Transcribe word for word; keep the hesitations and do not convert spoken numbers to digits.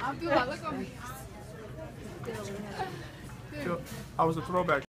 Abdullah, look on me. I was a throwback.